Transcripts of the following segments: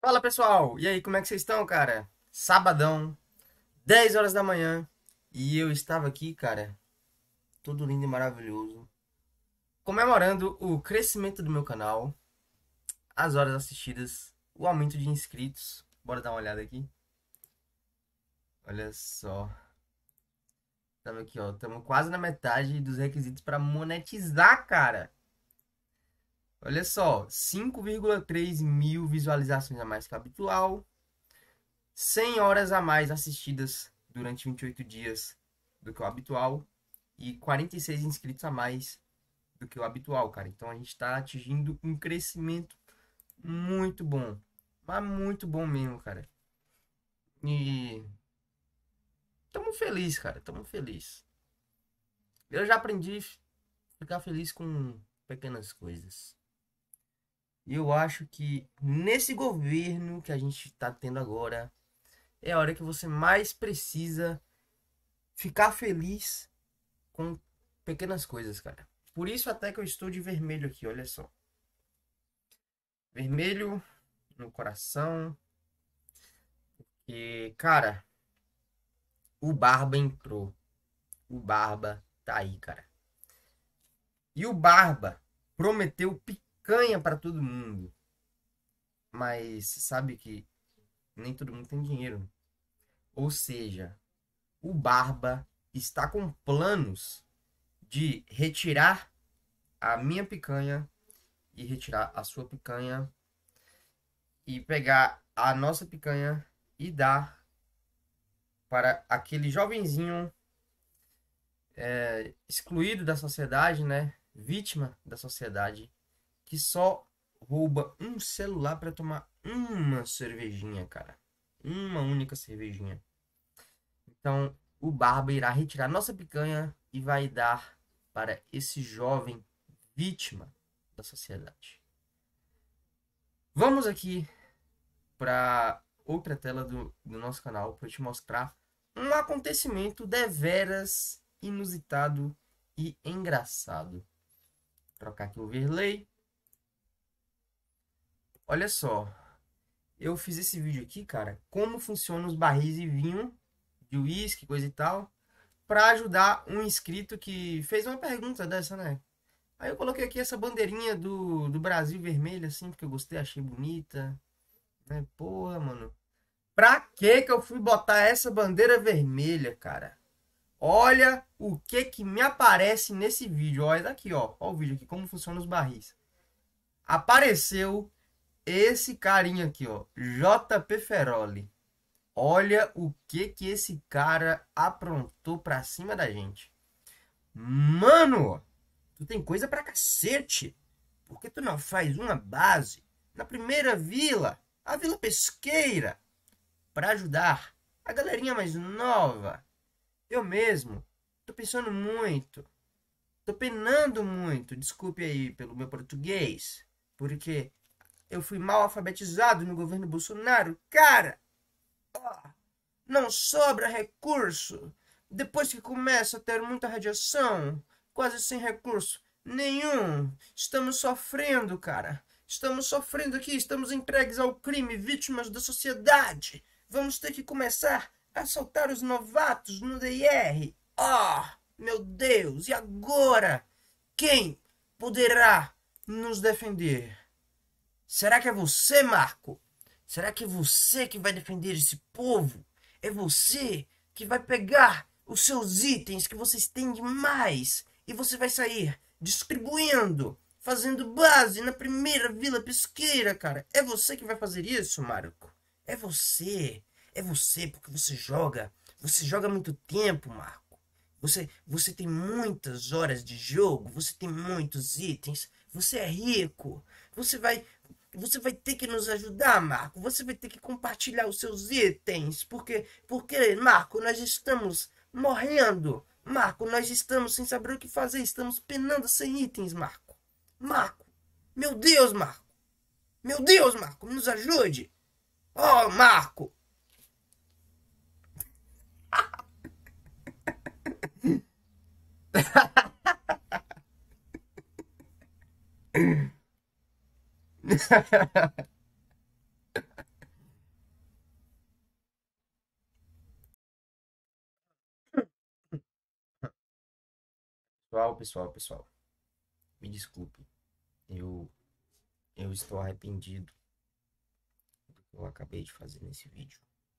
Fala pessoal, e aí, como é que vocês estão, cara? Sabadão, 10 horas da manhã, e eu estava aqui, cara, todo lindo e maravilhoso, comemorando o crescimento do meu canal, as horas assistidas, o aumento de inscritos. Bora dar uma olhada aqui. Olha só, tava aqui, ó, estamos quase na metade dos requisitos para monetizar, cara. Olha só, 5,3 mil visualizações a mais que o habitual, 100 horas a mais assistidas durante 28 dias do que o habitual e 46 inscritos a mais do que o habitual, cara. Então a gente está atingindo um crescimento muito bom, mas muito bom mesmo, cara. E estamos felizes, cara, estamos felizes. Eu já aprendi a ficar feliz com pequenas coisas. E eu acho que nesse governo que a gente está tendo agora, é a hora que você mais precisa ficar feliz com pequenas coisas, cara. Por isso até que eu estou de vermelho aqui, olha só. Vermelho no coração. E, cara, o Barba entrou. O Barba tá aí, cara. E o Barba prometeu picanha pra todo mundo. Mas sabe que nem todo mundo tem dinheiro. Ou seja, o Barba está com planos de retirar a minha picanha e retirar a sua picanha e pegar a nossa picanha e dar para aquele jovenzinho excluído da sociedade, né? Vítima da sociedade, que só rouba um celular para tomar uma cervejinha, cara. Uma única cervejinha. Então, o Barba irá retirar nossa picanha e vai dar para esse jovem vítima da sociedade. Vamos aqui para outra tela do nosso canal para eu te mostrar um acontecimento deveras inusitado e engraçado. Vou trocar aqui o overlay. Olha só, eu fiz esse vídeo aqui, cara, como funcionam os barris de vinho, de uísque, coisa e tal, para ajudar um inscrito que fez uma pergunta dessa, né? Aí eu coloquei aqui essa bandeirinha do Brasil vermelha, assim, porque eu gostei, achei bonita, né? Porra, mano. Pra que eu fui botar essa bandeira vermelha, cara? Olha o que me aparece nesse vídeo. Olha daqui, ó. Olha o vídeo aqui, como funcionam os barris. Apareceu esse carinha aqui, ó. JP Feroli. Olha o que esse cara aprontou pra cima da gente. Mano, tu tem coisa pra cacete. Por que tu não faz uma base na primeira vila, a Vila Pesqueira, pra ajudar a galerinha mais nova? Eu mesmo tô pensando muito, tô penando muito, desculpe aí pelo meu português, porque eu fui mal alfabetizado no governo Bolsonaro. Cara, ó, não sobra recurso. Depois que começa a ter muita radiação, quase sem recurso nenhum, estamos sofrendo, cara. Estamos sofrendo aqui, estamos entregues ao crime, vítimas da sociedade. Vamos ter que começar a soltar os novatos no DR. Meu Deus, e agora? Quem poderá nos defender? Será que é você, Marco? Será que é você que vai defender esse povo? É você que vai pegar os seus itens que vocês têm demais e você vai sair distribuindo, fazendo base na primeira vila pesqueira, cara. É você que vai fazer isso, Marco. É você. É você porque você joga. Você joga há muito tempo, Marco. Você tem muitas horas de jogo, você tem muitos itens, você é rico. Você vai você vai ter que nos ajudar, Marco. Você vai ter que compartilhar os seus itens. Porque, Marco, nós estamos morrendo. Marco, nós estamos sem saber o que fazer. Estamos penando sem itens, Marco. Marco, meu Deus, Marco. Meu Deus, Marco, nos ajude. Oh, Marco. Pessoal. Me desculpe. Eu estou arrependido do que eu acabei de fazer nesse vídeo.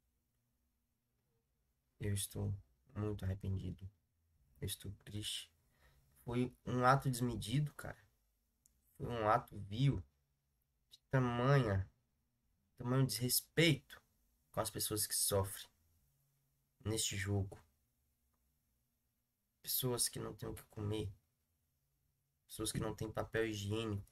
Eu estou muito arrependido. Eu estou triste. Foi um ato desmedido, cara. Foi um ato vil. De tamanho desrespeito com as pessoas que sofrem neste jogo. Pessoas que não têm o que comer. Pessoas que não têm papel higiênico.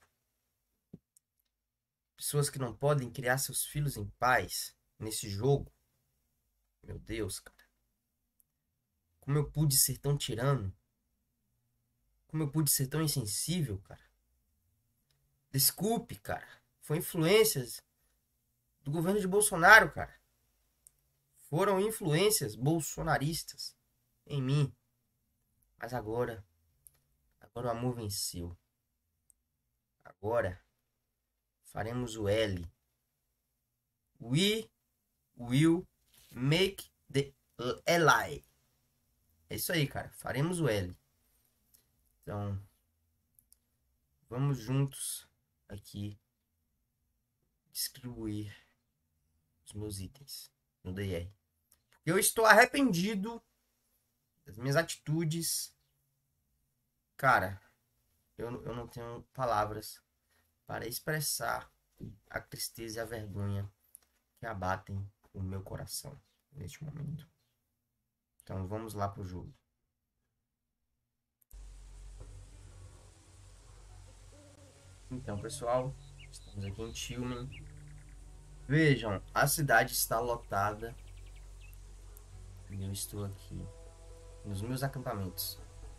Pessoas que não podem criar seus filhos em paz nesse jogo. Meu Deus, cara. Como eu pude ser tão tirano? Como eu pude ser tão insensível, cara? Desculpe, cara. Foi influências do governo de Bolsonaro, cara. Foram influências bolsonaristas em mim. Mas agora o amor venceu. Agora faremos o L. We will make the L. É isso aí, cara. Faremos o L. Então, vamos juntos aqui distribuir os meus itens no DR. Eu estou arrependido das minhas atitudes. Cara, eu não tenho palavras para expressar a tristeza e a vergonha que abatem o meu coração neste momento. Então vamos lá pro jogo. Então, pessoal, estamos aqui em Tillman. Vejam, a cidade está lotada. E eu estou aqui nos meus acampamentos.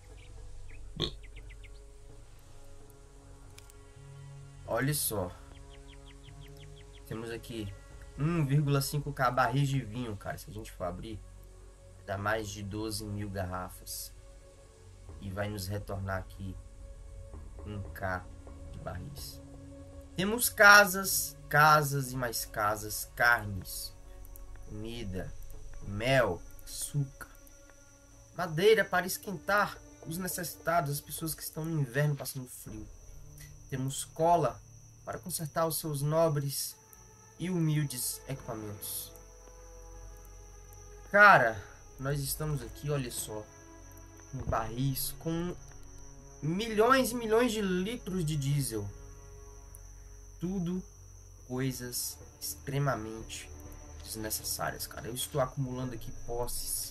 Olha só. Temos aqui 1,5k barris de vinho, cara. Se a gente for abrir, dá mais de 12.000 garrafas. E vai nos retornar aqui 1k de barris. Temos casas e mais casas, carnes, comida, mel, açúcar, madeira para esquentar os necessitados, as pessoas que estão no inverno passando frio. Temos cola para consertar os seus nobres e humildes equipamentos. Cara, nós estamos aqui, olha só, em barris com milhões e milhões de litros de diesel. Tudo coisas extremamente desnecessárias, cara. Eu estou acumulando aqui posses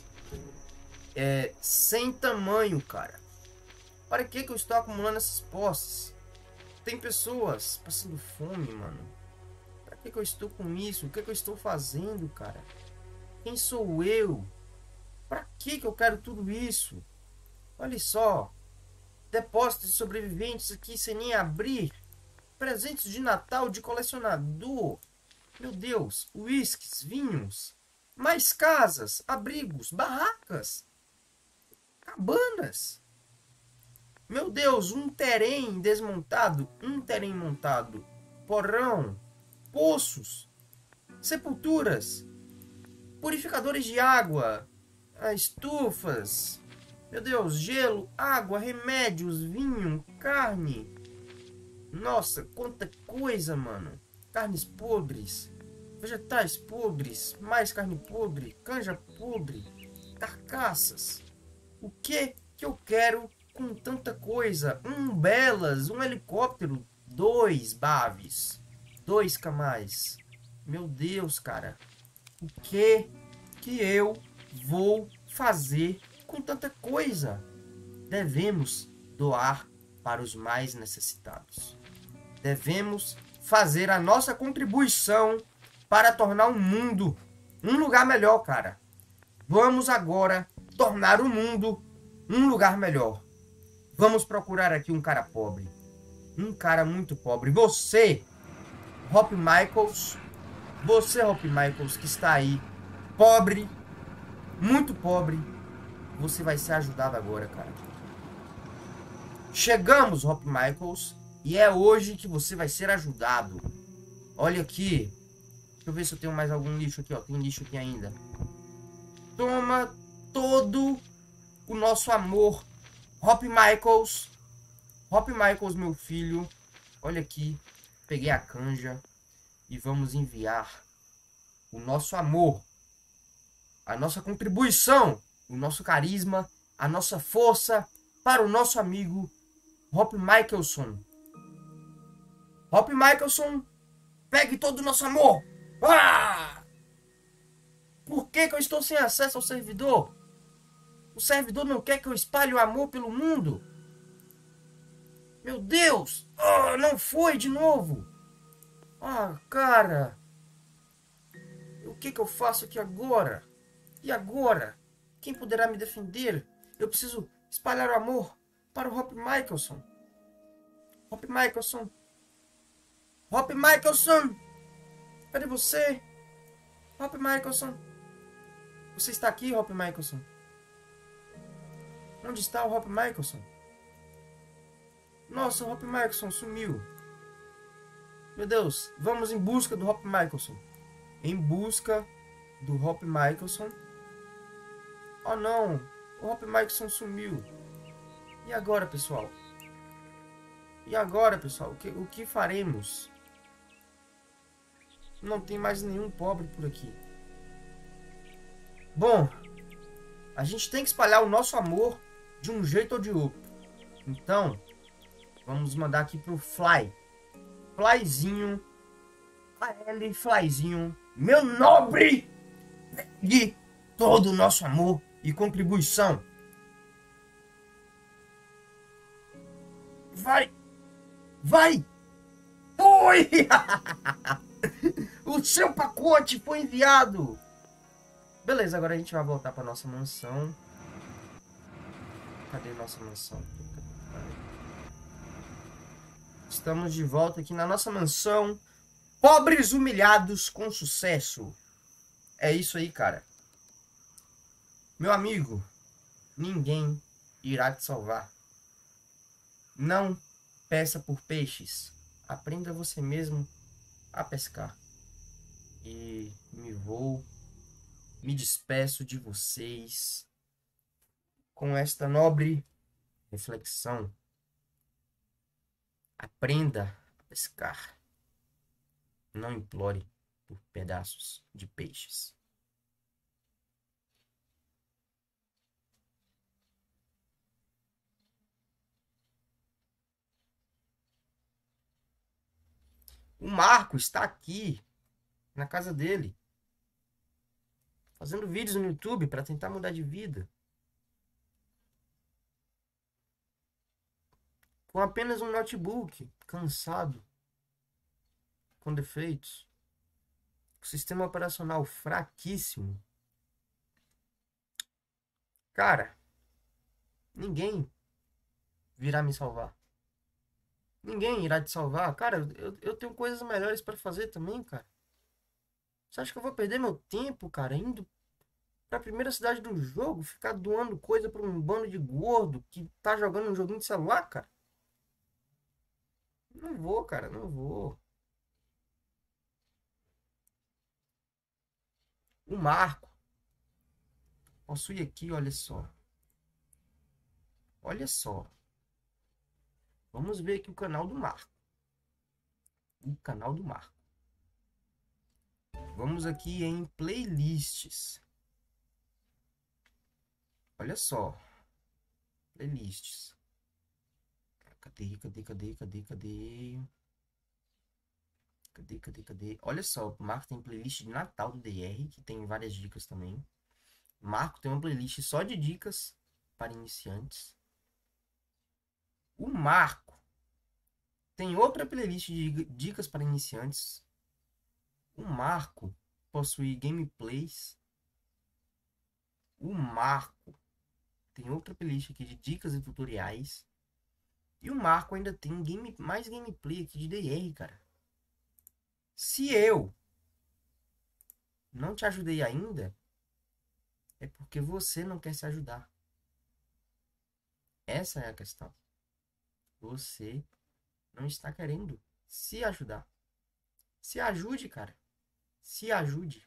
sem tamanho, cara. Para que eu estou acumulando essas posses? Tem pessoas passando fome, mano. Para que eu estou com isso? O que eu estou fazendo, cara? Quem sou eu? Para que eu quero tudo isso? Olha só. Depósitos de sobreviventes aqui sem nem abrir. Presentes de Natal de colecionador. Meu Deus. Uísques, vinhos. Mais casas, abrigos, barracas. Cabanas. Meu Deus, um terrém desmontado. Um terrém montado. Porão. Poços. Sepulturas. Purificadores de água. Estufas. Meu Deus, gelo, água, remédios, vinho, carne. Nossa, quanta coisa, mano. Carnes podres, vegetais podres, mais carne podre, canja podre, carcaças. O que eu quero com tanta coisa? Belas, um helicóptero, 2 baves, 2 camais. Meu Deus, cara. O que eu vou fazer com tanta coisa? Devemos doar para os mais necessitados. Devemos fazer a nossa contribuição para tornar o mundo um lugar melhor, cara. Vamos agora tornar o mundo um lugar melhor. Vamos procurar aqui um cara pobre. Um cara muito pobre. Você, Hope Michaels. Você, Hope Michaels, que está aí, pobre, muito pobre. Você vai ser ajudado agora, cara. Chegamos, Hope Michaels. E é hoje que você vai ser ajudado. Olha aqui. Deixa eu ver se eu tenho mais algum lixo aqui, ó. Tem lixo aqui ainda. Toma todo o nosso amor, Hop Michaels. Hop Michaels, meu filho. Olha aqui. Peguei a canja. E vamos enviar o nosso amor. A nossa contribuição. O nosso carisma. A nossa força. Para o nosso amigo Hop Michelson. Hop Michelson. Pegue todo o nosso amor. Ah! Por que eu estou sem acesso ao servidor? O servidor não quer que eu espalhe o amor pelo mundo. Meu Deus! Oh, não foi de novo! Ah, cara! O que eu faço aqui agora? E agora? Quem poderá me defender? Eu preciso espalhar o amor para o Hop Michelson. Hop Michelson! Hop Michelson! Cadê você? Hop Michelson! Você está aqui, Hop Michelson? Onde está o Hop Michelson? Nossa, o Hop Michelson sumiu. Meu Deus, vamos em busca do Hop Michelson. Em busca do Hop Michelson. Oh não, o Hop Michelson sumiu. E agora, pessoal? E agora, pessoal? O que faremos? Não tem mais nenhum pobre por aqui. Bom, a gente tem que espalhar o nosso amor de um jeito ou de outro. Então, vamos mandar aqui pro Fly. Flyzinho. AL Flyzinho. Meu nobre! De todo o nosso amor e contribuição. Vai! Vai! Foi! O seu pacote foi enviado! Beleza, agora a gente vai voltar para nossa mansão. Cadê nossa mansão? Estamos de volta aqui na nossa mansão. Pobres humilhados com sucesso. É isso aí, cara. Meu amigo, ninguém irá te salvar. Não peça por peixes. Aprenda você mesmo a pescar. E me despeço de vocês com esta nobre reflexão. Aprenda a pescar. Não implore por pedaços de peixes. O Marco está aqui, na casa dele, fazendo vídeos no YouTube para tentar mudar de vida. Com apenas um notebook, cansado, com defeitos, com sistema operacional fraquíssimo. Cara, ninguém virá me salvar. Ninguém irá te salvar. Cara, eu tenho coisas melhores para fazer também, cara. Você acha que eu vou perder meu tempo, cara, indo pra primeira cidade do jogo, ficar doando coisa pra um bando de gordo que tá jogando um joguinho de celular, cara? Não vou, cara, não vou. O Marco possui aqui, olha só. Olha só. Vamos ver aqui o canal do Marco. O canal do Marco. Vamos aqui em playlists. Olha só. Playlists. Cadê, cadê, cadê, cadê, cadê? Cadê, cadê, cadê? Olha só, o Marco tem playlist de Natal do DR, que tem várias dicas também. Marco tem uma playlist só de dicas para iniciantes. O Marco tem outra playlist de dicas para iniciantes. O Marco possui gameplays. O Marco tem outra playlist aqui de dicas e tutoriais. E o Marco ainda tem mais gameplay aqui de DR, cara. Se eu não te ajudei ainda, é porque você não quer se ajudar. Essa é a questão. Você não está querendo se ajudar. Se ajude, cara. Se ajude.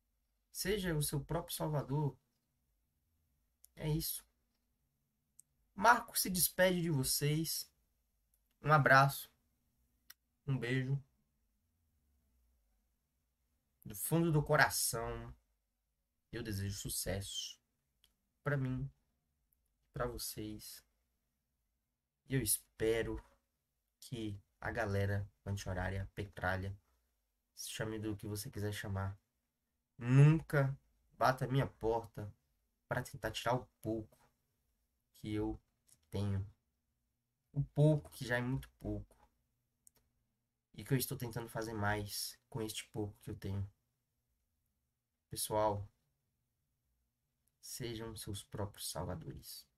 Seja o seu próprio salvador. É isso. Marco se despede de vocês. Um abraço, um beijo do fundo do coração. Eu desejo sucesso para mim, para vocês. E eu espero que a galera anti-horária, petralha, chame do que você quiser chamar, nunca bata a minha porta para tentar tirar o pouco que eu tenho. O pouco que já é muito pouco. E que eu estou tentando fazer mais com este pouco que eu tenho. Pessoal, sejam seus próprios salvadores.